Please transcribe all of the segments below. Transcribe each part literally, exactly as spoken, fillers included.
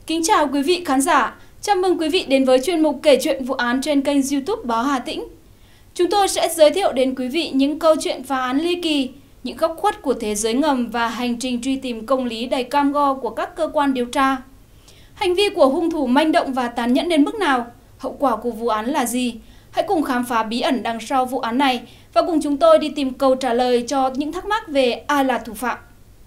Kính chào quý vị khán giả, chào mừng quý vị đến với chuyên mục kể chuyện vụ án trên kênh YouTube Báo Hà Tĩnh. Chúng tôi sẽ giới thiệu đến quý vị những câu chuyện phá án ly kỳ, những góc khuất của thế giới ngầm và hành trình truy tìm công lý đầy cam go của các cơ quan điều tra. Hành vi của hung thủ manh động và tàn nhẫn đến mức nào? Hậu quả của vụ án là gì? Hãy cùng khám phá bí ẩn đằng sau vụ án này và cùng chúng tôi đi tìm câu trả lời cho những thắc mắc về ai là thủ phạm.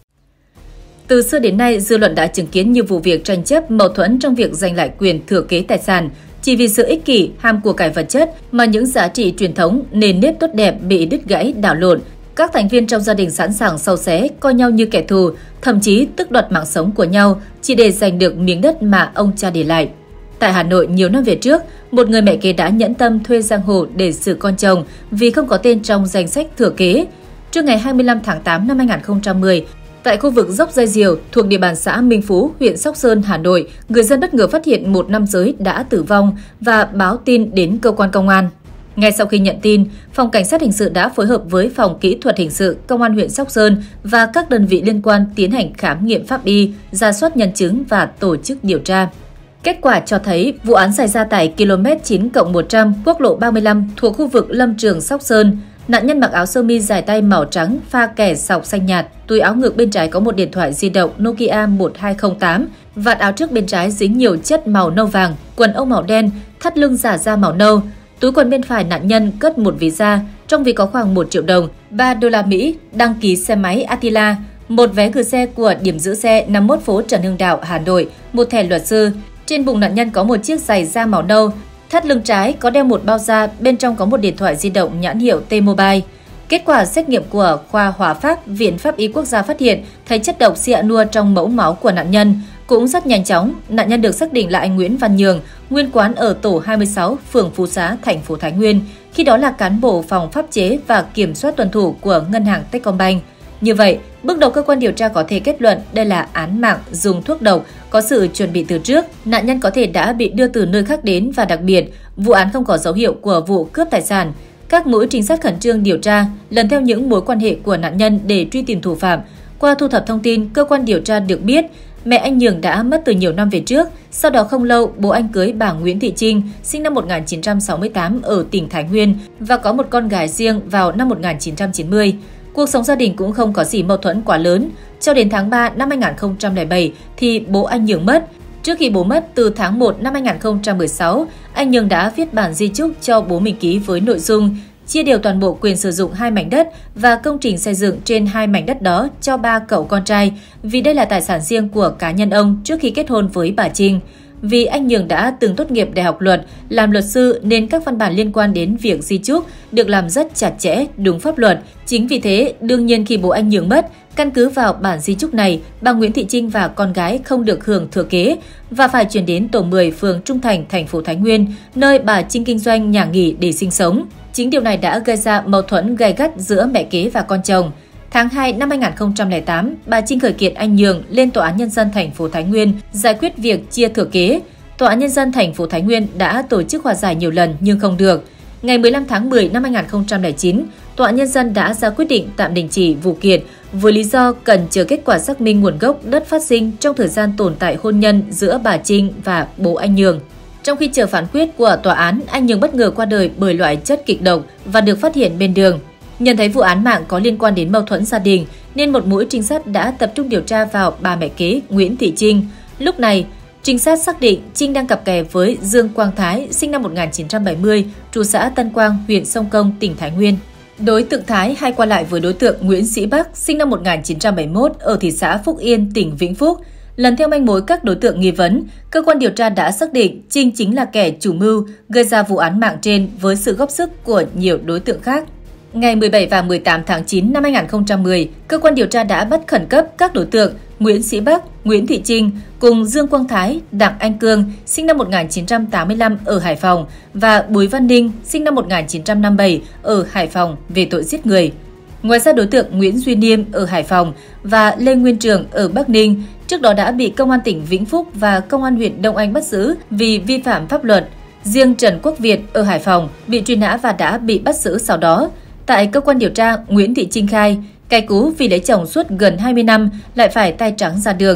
Từ xưa đến nay, dư luận đã chứng kiến nhiều vụ việc tranh chấp, mâu thuẫn trong việc giành lại quyền thừa kế tài sản. Chỉ vì sự ích kỷ, ham của cải vật chất mà những giá trị truyền thống, nền nếp tốt đẹp bị đứt gãy, đảo lộn. Các thành viên trong gia đình sẵn sàng xâu xé, coi nhau như kẻ thù, thậm chí tước đoạt mạng sống của nhau chỉ để giành được miếng đất mà ông cha để lại. Tại Hà Nội nhiều năm về trước, một người mẹ kế đã nhẫn tâm thuê giang hồ để xử con chồng vì không có tên trong danh sách thừa kế. Trước ngày hai mươi lăm tháng tám năm hai nghìn không trăm mười, tại khu vực dốc Dây Diều thuộc địa bàn xã Minh Phú, huyện Sóc Sơn, Hà Nội, người dân bất ngờ phát hiện một nam giới đã tử vong và báo tin đến cơ quan công an. Ngay sau khi nhận tin, Phòng Cảnh sát Hình sự đã phối hợp với Phòng Kỹ thuật Hình sự, Công an huyện Sóc Sơn và các đơn vị liên quan tiến hành khám nghiệm pháp y, rà soát nhân chứng và tổ chức điều tra. Kết quả cho thấy vụ án xảy ra tại ki lô mét chín cộng một trăm quốc lộ ba mươi lăm thuộc khu vực Lâm Trường, Sóc Sơn. Nạn nhân mặc áo sơ mi dài tay màu trắng pha kẻ sọc xanh nhạt, túi áo ngực bên trái có một điện thoại di động Nokia một hai không tám, vạt áo trước bên trái dính nhiều chất màu nâu vàng, quần âu màu đen, thắt lưng giả da màu nâu. Túi quần bên phải nạn nhân cất một ví da, trong ví có khoảng một triệu đồng, ba đô la Mỹ, đăng ký xe máy Attila, một vé gửi xe của điểm giữ xe năm mươi mốt phố Trần Hưng Đạo, Hà Nội, một thẻ luật sư. Trên bụng nạn nhân có một chiếc giày da màu nâu, thắt lưng trái có đeo một bao da, bên trong có một điện thoại di động nhãn hiệu T-Mobile. Kết quả xét nghiệm của khoa Hóa Pháp, Viện Pháp y Quốc gia phát hiện thấy chất độc cyanua trong mẫu máu của nạn nhân. Cũng rất nhanh chóng, nạn nhân được xác định là anh Nguyễn Văn Nhường, nguyên quán ở tổ hai mươi sáu, phường Phú Xá, thành phố Thái Nguyên, khi đó là cán bộ phòng pháp chế và kiểm soát tuân thủ của ngân hàng Techcombank. Như vậy, bước đầu cơ quan điều tra có thể kết luận đây là án mạng dùng thuốc độc, có sự chuẩn bị từ trước. Nạn nhân có thể đã bị đưa từ nơi khác đến và đặc biệt, vụ án không có dấu hiệu của vụ cướp tài sản. Các mũi trinh sát khẩn trương điều tra, lần theo những mối quan hệ của nạn nhân để truy tìm thủ phạm. Qua thu thập thông tin, cơ quan điều tra được biết mẹ anh Nhường đã mất từ nhiều năm về trước. Sau đó không lâu, bố anh cưới bà Nguyễn Thị Trinh, sinh năm một nghìn chín trăm sáu mươi tám ở tỉnh Thái Nguyên và có một con gái riêng vào năm một nghìn chín trăm chín mươi. Cuộc sống gia đình cũng không có gì mâu thuẫn quá lớn. Cho đến tháng ba năm hai nghìn không trăm lẻ bảy thì bố anh Nhường mất. Trước khi bố mất, từ tháng một năm hai nghìn không trăm mười sáu, anh Nhường đã viết bản di chúc cho bố mình ký với nội dung chia đều toàn bộ quyền sử dụng hai mảnh đất và công trình xây dựng trên hai mảnh đất đó cho ba cậu con trai, vì đây là tài sản riêng của cá nhân ông trước khi kết hôn với bà Trinh. Vì anh Nhường đã từng tốt nghiệp đại học luật, làm luật sư nên các văn bản liên quan đến việc di chúc được làm rất chặt chẽ, đúng pháp luật. Chính vì thế, đương nhiên khi bố anh Nhường mất, căn cứ vào bản di chúc này, bà Nguyễn Thị Trinh và con gái không được hưởng thừa kế và phải chuyển đến tổ mười, phường Trung Thành, thành phố Thái Nguyên, nơi bà Trinh kinh doanh nhà nghỉ để sinh sống. Chính điều này đã gây ra mâu thuẫn gay gắt giữa mẹ kế và con chồng. Tháng hai năm hai nghìn không trăm lẻ tám, bà Trinh khởi kiện anh Nhường lên Tòa án Nhân dân thành phố Thái Nguyên giải quyết việc chia thừa kế. Tòa án Nhân dân thành phố Thái Nguyên đã tổ chức hòa giải nhiều lần nhưng không được. Ngày mười lăm tháng mười năm hai nghìn không trăm lẻ chín, Tòa án Nhân dân đã ra quyết định tạm đình chỉ vụ kiện với lý do cần chờ kết quả xác minh nguồn gốc đất phát sinh trong thời gian tồn tại hôn nhân giữa bà Trinh và bố anh Nhường. Trong khi chờ phán quyết của tòa án, anh Nhường bất ngờ qua đời bởi loại chất kịch độc và được phát hiện bên đường. Nhận thấy vụ án mạng có liên quan đến mâu thuẫn gia đình, nên một mũi trinh sát đã tập trung điều tra vào bà mẹ kế Nguyễn Thị Trinh. Lúc này, trinh sát xác định Trinh đang cặp kè với Dương Quang Thái, sinh năm một nghìn chín trăm bảy mươi, trú xã Tân Quang, huyện Sông Công, tỉnh Thái Nguyên. Đối tượng Thái hay qua lại với đối tượng Nguyễn Sĩ Bắc, sinh năm một nghìn chín trăm bảy mươi mốt, ở thị xã Phúc Yên, tỉnh Vĩnh Phúc. Lần theo manh mối các đối tượng nghi vấn, cơ quan điều tra đã xác định Trinh chính là kẻ chủ mưu gây ra vụ án mạng trên với sự góp sức của nhiều đối tượng khác. Ngày mười bảy và mười tám tháng chín năm hai nghìn không trăm mười, cơ quan điều tra đã bắt khẩn cấp các đối tượng Nguyễn Sĩ Bắc, Nguyễn Thị Trinh cùng Dương Quang Thái, Đặng Anh Cương, sinh năm một nghìn chín trăm tám mươi lăm ở Hải Phòng và Bùi Văn Ninh, sinh năm một nghìn chín trăm năm mươi bảy ở Hải Phòng về tội giết người. Ngoài ra, đối tượng Nguyễn Duy Niêm ở Hải Phòng và Lê Nguyên Trường ở Bắc Ninh trước đó đã bị Công an tỉnh Vĩnh Phúc và Công an huyện Đông Anh bắt giữ vì vi phạm pháp luật. Riêng Trần Quốc Việt ở Hải Phòng bị truy nã và đã bị bắt giữ sau đó. Tại cơ quan điều tra, Nguyễn Thị Trinh khai, cay cú vì lấy chồng suốt gần hai mươi năm lại phải tay trắng ra đường.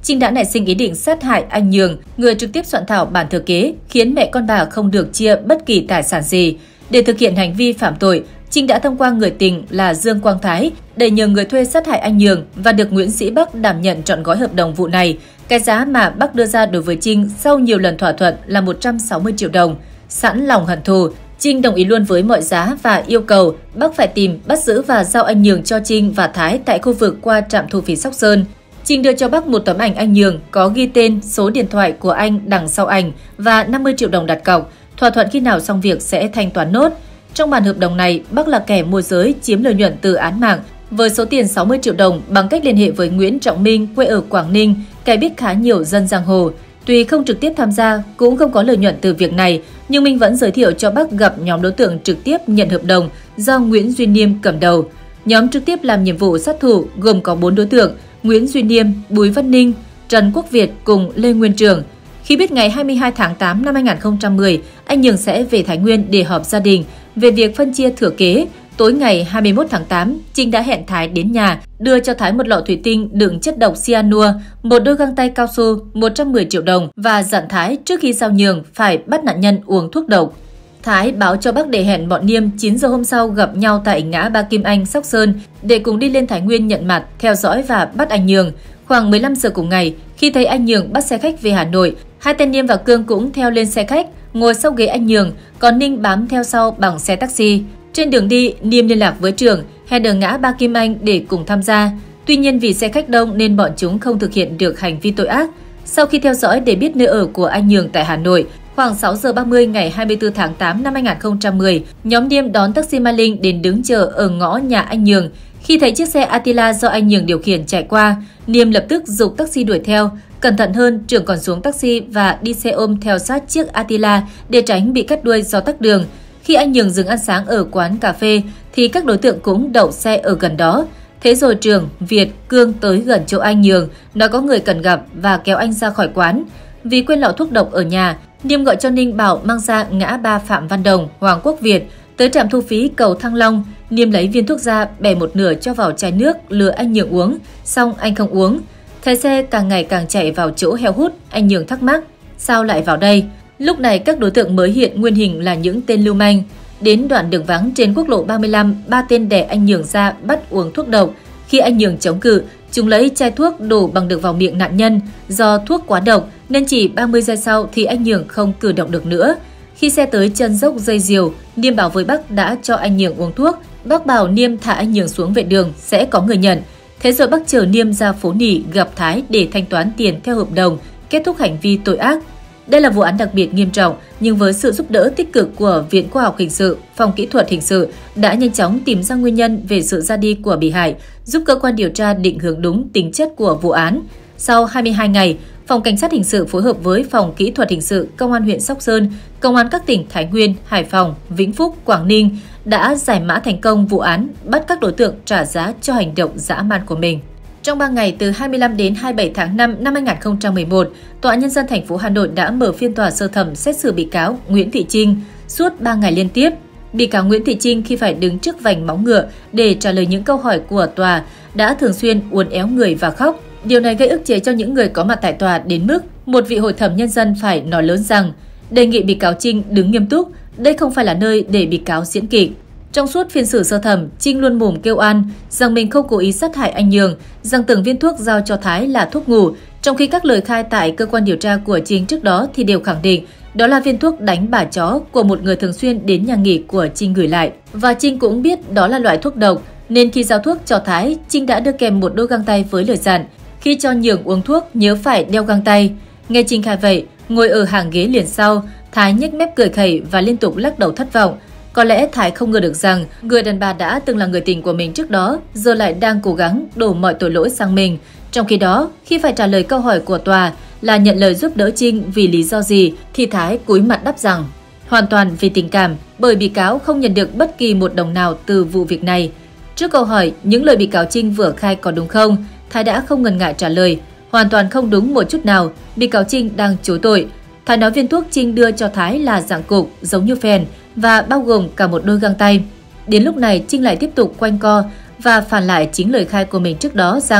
Trinh đã nảy sinh ý định sát hại anh Nhường, người trực tiếp soạn thảo bản thừa kế, khiến mẹ con bà không được chia bất kỳ tài sản gì. Để thực hiện hành vi phạm tội, Trinh đã thông qua người tình là Dương Quang Thái để nhờ người thuê sát hại anh Nhường và được Nguyễn Sĩ Bắc đảm nhận trọn gói hợp đồng vụ này. Cái giá mà Bắc đưa ra đối với Trinh sau nhiều lần thỏa thuận là một trăm sáu mươi triệu đồng. Sẵn lòng hận thù, Trinh đồng ý luôn với mọi giá và yêu cầu Bắc phải tìm, bắt giữ và giao anh Nhường cho Trinh và Thái tại khu vực qua trạm thu phí Sóc Sơn. Trinh đưa cho Bắc một tấm ảnh anh Nhường có ghi tên, số điện thoại của anh đằng sau ảnh và năm mươi triệu đồng đặt cọc, thỏa thuận khi nào xong việc sẽ thanh toán nốt. Trong bản hợp đồng này, Bắc là kẻ môi giới chiếm lợi nhuận từ án mạng với số tiền sáu mươi triệu đồng bằng cách liên hệ với Nguyễn Trọng Minh quê ở Quảng Ninh, kẻ biết khá nhiều dân giang hồ. Tuy không trực tiếp tham gia, cũng không có lợi nhuận từ việc này, nhưng Minh vẫn giới thiệu cho Bắc gặp nhóm đối tượng trực tiếp nhận hợp đồng do Nguyễn Duy Niêm cầm đầu. Nhóm trực tiếp làm nhiệm vụ sát thủ gồm có bốn đối tượng: Nguyễn Duy Niêm, Bùi Văn Ninh, Trần Quốc Việt cùng Lê Nguyên Trường. Khi biết ngày hai mươi hai tháng tám năm hai nghìn không trăm mười, anh Nhường sẽ về Thái Nguyên để họp gia đình về việc phân chia thừa kế, tối ngày hai mươi mốt tháng tám, Trinh đã hẹn Thái đến nhà, đưa cho Thái một lọ thủy tinh đựng chất độc cyanua, một đôi găng tay cao su, một trăm mười triệu đồng và dặn Thái trước khi giao Nhường phải bắt nạn nhân uống thuốc độc. Thái báo cho Bắc để hẹn bọn Niêm chín giờ hôm sau gặp nhau tại ngã Ba Kim Anh, Sóc Sơn để cùng đi lên Thái Nguyên nhận mặt, theo dõi và bắt anh Nhường. Khoảng mười lăm giờ cùng ngày, khi thấy anh Nhường bắt xe khách về Hà Nội, hai tên Niêm và Cương cũng theo lên xe khách, ngồi sau ghế anh Nhường, còn Ninh bám theo sau bằng xe taxi. Trên đường đi, Niêm liên lạc với Trường, hẹn ở ngã Ba Kim Anh để cùng tham gia. Tuy nhiên vì xe khách đông nên bọn chúng không thực hiện được hành vi tội ác. Sau khi theo dõi để biết nơi ở của anh Nhường tại Hà Nội, khoảng sáu giờ ba mươi ngày hai mươi tư tháng tám năm hai nghìn không trăm mười, nhóm Niêm đón taxi Mai Linh đến đứng chờ ở ngõ nhà anh Nhường. Khi thấy chiếc xe Attila do anh Nhường điều khiển chạy qua, Niêm lập tức giục taxi đuổi theo. Cẩn thận hơn, Trường còn xuống taxi và đi xe ôm theo sát chiếc Attila để tránh bị cắt đuôi do tắc đường. Khi anh Nhường dừng ăn sáng ở quán cà phê thì các đối tượng cũng đậu xe ở gần đó. Thế rồi Trường, Việt, Cương tới gần chỗ anh Nhường, nói có người cần gặp và kéo anh ra khỏi quán. Vì quên lọ thuốc độc ở nhà, Niêm gọi cho Ninh bảo mang ra ngã ba Phạm Văn Đồng, Hoàng Quốc Việt. Tới trạm thu phí cầu Thăng Long, Niêm lấy viên thuốc ra bẻ một nửa cho vào chai nước lừa anh Nhường uống, xong anh không uống. Thấy xe càng ngày càng chạy vào chỗ heo hút, anh Nhường thắc mắc, sao lại vào đây? Lúc này các đối tượng mới hiện nguyên hình là những tên lưu manh. Đến đoạn đường vắng trên quốc lộ ba mươi lăm, ba tên đè anh Nhường ra bắt uống thuốc độc. Khi anh Nhường chống cự, chúng lấy chai thuốc đổ bằng được vào miệng nạn nhân. Do thuốc quá độc nên chỉ ba mươi giây sau thì anh Nhường không cử động được nữa. Khi xe tới chân dốc dây diều, Niêm bảo với Bắc đã cho anh Nhường uống thuốc. Bắc bảo Niêm thả anh Nhường xuống vệ đường sẽ có người nhận. Thế rồi Bắc chờ Niêm ra phố Nỉ gặp Thái để thanh toán tiền theo hợp đồng, kết thúc hành vi tội ác. Đây là vụ án đặc biệt nghiêm trọng, nhưng với sự giúp đỡ tích cực của Viện Khoa học Hình sự, Phòng Kỹ thuật Hình sự đã nhanh chóng tìm ra nguyên nhân về sự ra đi của bị hại, giúp cơ quan điều tra định hướng đúng tính chất của vụ án. Sau hai mươi hai ngày, Phòng Cảnh sát Hình sự phối hợp với Phòng Kỹ thuật Hình sự, Công an huyện Sóc Sơn, Công an các tỉnh Thái Nguyên, Hải Phòng, Vĩnh Phúc, Quảng Ninh đã giải mã thành công vụ án, bắt các đối tượng trả giá cho hành động dã man của mình. Trong ba ngày từ hai mươi lăm đến hai mươi bảy tháng năm năm hai nghìn không trăm mười một, Tòa án Nhân dân thành phố Hà Nội đã mở phiên tòa sơ thẩm xét xử bị cáo Nguyễn Thị Trinh suốt ba ngày liên tiếp. Bị cáo Nguyễn Thị Trinh khi phải đứng trước vành móng ngựa để trả lời những câu hỏi của tòa đã thường xuyên uốn éo người và khóc. Điều này gây ức chế cho những người có mặt tại tòa đến mức một vị hội thẩm nhân dân phải nói lớn rằng đề nghị bị cáo Trinh đứng nghiêm túc, đây không phải là nơi để bị cáo diễn kịch. Trong suốt phiên xử sơ thẩm, Trinh luôn mồm kêu oan rằng mình không cố ý sát hại anh Nhường, rằng từng viên thuốc giao cho Thái là thuốc ngủ, trong khi các lời khai tại cơ quan điều tra của Trinh trước đó thì đều khẳng định đó là viên thuốc đánh bả chó của một người thường xuyên đến nhà nghỉ của Trinh gửi lại. Và Trinh cũng biết đó là loại thuốc độc, nên khi giao thuốc cho Thái, Trinh đã đưa kèm một đôi găng tay với lời dặn khi cho Nhường uống thuốc nhớ phải đeo găng tay. Nghe Trinh khai vậy, ngồi ở hàng ghế liền sau, Thái nhếch mép cười khẩy và liên tục lắc đầu thất vọng. Có lẽ Thái không ngờ được rằng người đàn bà đã từng là người tình của mình trước đó giờ lại đang cố gắng đổ mọi tội lỗi sang mình. Trong khi đó, khi phải trả lời câu hỏi của tòa là nhận lời giúp đỡ Trinh vì lý do gì, thì Thái cúi mặt đáp rằng hoàn toàn vì tình cảm, bởi bị cáo không nhận được bất kỳ một đồng nào từ vụ việc này. Trước câu hỏi những lời bị cáo Trinh vừa khai có đúng không, Thái đã không ngần ngại trả lời hoàn toàn không đúng một chút nào, bị cáo Trinh đang chối tội. Thái nói viên thuốc Trinh đưa cho Thái là dạng cục giống như phèn và bao gồm cả một đôi găng tay. Đến lúc này Trinh lại tiếp tục quanh co và phản lại chính lời khai của mình trước đó rằng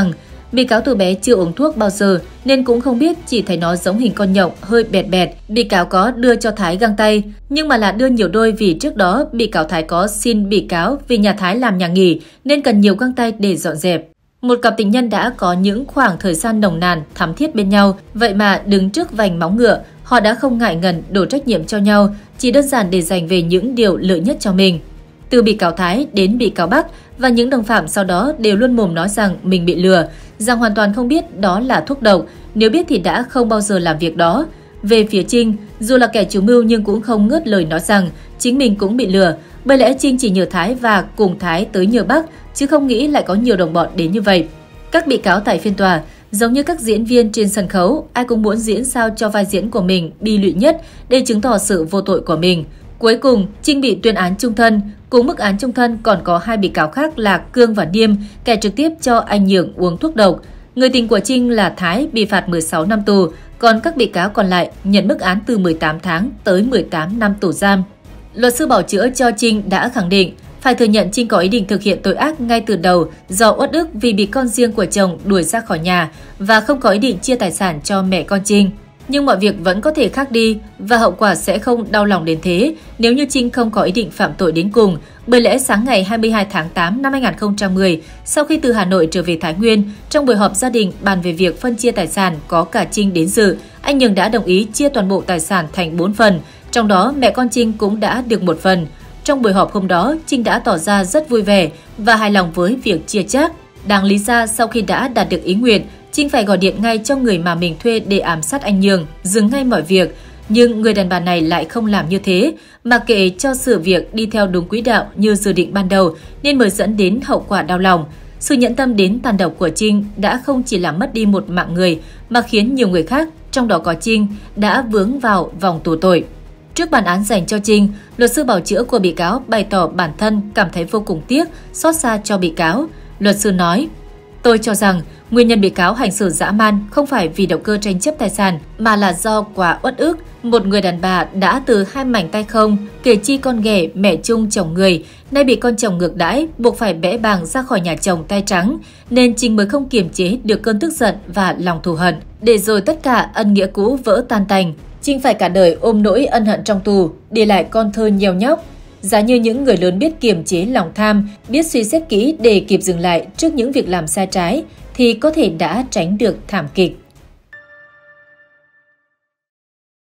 Bị cáo từ bé chưa uống thuốc bao giờ nên cũng không biết, chỉ thấy nó giống hình con nhộng hơi bẹt bẹt. Bị cáo có đưa cho Thái găng tay, nhưng mà là đưa nhiều đôi vì trước đó bị cáo Thái có xin bị cáo vì nhà Thái làm nhà nghỉ nên cần nhiều găng tay để dọn dẹp. Một cặp tình nhân đã có những khoảng thời gian nồng nàn, thắm thiết bên nhau, vậy mà đứng trước vành móng ngựa, họ đã không ngại ngần đổ trách nhiệm cho nhau, chỉ đơn giản để giành về những điều lợi nhất cho mình. Từ bị cáo Thái đến bị cáo Bắc và những đồng phạm sau đó đều luôn mồm nói rằng mình bị lừa, rằng hoàn toàn không biết đó là thuốc độc, nếu biết thì đã không bao giờ làm việc đó. Về phía Trinh, dù là kẻ chủ mưu nhưng cũng không ngớt lời nói rằng chính mình cũng bị lừa, bởi lẽ Trinh chỉ nhờ Thái và cùng Thái tới nhờ Bắc, chứ không nghĩ lại có nhiều đồng bọn đến như vậy. Các bị cáo tại phiên tòa, giống như các diễn viên trên sân khấu, ai cũng muốn diễn sao cho vai diễn của mình bi lụy nhất để chứng tỏ sự vô tội của mình. Cuối cùng, Trinh bị tuyên án chung thân. Cùng mức án chung thân còn có hai bị cáo khác là Cương và Niêm, kẻ trực tiếp cho anh Nhường uống thuốc độc. Người tình của Trinh là Thái bị phạt mười sáu năm tù, còn các bị cáo còn lại nhận mức án từ mười tám tháng tới mười tám năm tù giam. Luật sư bảo chữa cho Trinh đã khẳng định phải thừa nhận Trinh có ý định thực hiện tội ác ngay từ đầu do uất ức vì bị con riêng của chồng đuổi ra khỏi nhà và không có ý định chia tài sản cho mẹ con Trinh. Nhưng mọi việc vẫn có thể khác đi và hậu quả sẽ không đau lòng đến thế nếu như Trinh không có ý định phạm tội đến cùng. Bởi lẽ sáng ngày hai mươi hai tháng tám năm hai nghìn không trăm mười, sau khi từ Hà Nội trở về Thái Nguyên, trong buổi họp gia đình bàn về việc phân chia tài sản có cả Trinh đến dự, anh Nhường đã đồng ý chia toàn bộ tài sản thành bốn phần, trong đó mẹ con Trinh cũng đã được một phần. Trong buổi họp hôm đó, Trinh đã tỏ ra rất vui vẻ và hài lòng với việc chia chác. Đáng lý ra sau khi đã đạt được ý nguyện, Trinh phải gọi điện ngay cho người mà mình thuê để ám sát anh Nhường, dừng ngay mọi việc. Nhưng người đàn bà này lại không làm như thế, mà kệ cho sự việc đi theo đúng quỹ đạo như dự định ban đầu nên mới dẫn đến hậu quả đau lòng. Sự nhẫn tâm đến tàn độc của Trinh đã không chỉ làm mất đi một mạng người mà khiến nhiều người khác, trong đó có Trinh, đã vướng vào vòng tù tội. Trước bản án dành cho Trinh, luật sư bảo chữa của bị cáo bày tỏ bản thân cảm thấy vô cùng tiếc, xót xa cho bị cáo. Luật sư nói: "Tôi cho rằng nguyên nhân bị cáo hành xử dã man không phải vì động cơ tranh chấp tài sản mà là do quá uất ức. Một người đàn bà đã từ hai mảnh tay không, kể chi con ghẻ mẹ chung chồng người, nay bị con chồng ngược đãi, buộc phải bẽ bàng ra khỏi nhà chồng tay trắng, nên Trinh mới không kiềm chế được cơn tức giận và lòng thù hận, để rồi tất cả ân nghĩa cũ vỡ tan tành. Trinh phải cả đời ôm nỗi ân hận trong tù, để lại con thơ nheo nhóc. Giá như những người lớn biết kiềm chế lòng tham, biết suy xét kỹ để kịp dừng lại trước những việc làm sai trái, thì có thể đã tránh được thảm kịch."